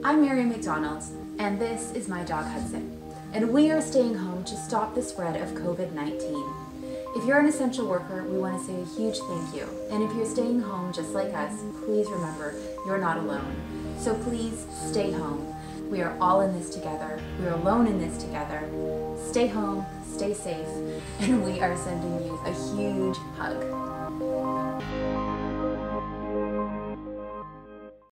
I'm Miriam McDonald, and this is my dog Hudson, and we are staying home to stop the spread of COVID-19. If you're an essential worker, we want to say a huge thank you, and if you're staying home just like us, please remember you're not alone. So please stay home. We are all in this together. We are alone in this together. Stay home, stay safe, and we are sending you a huge hug.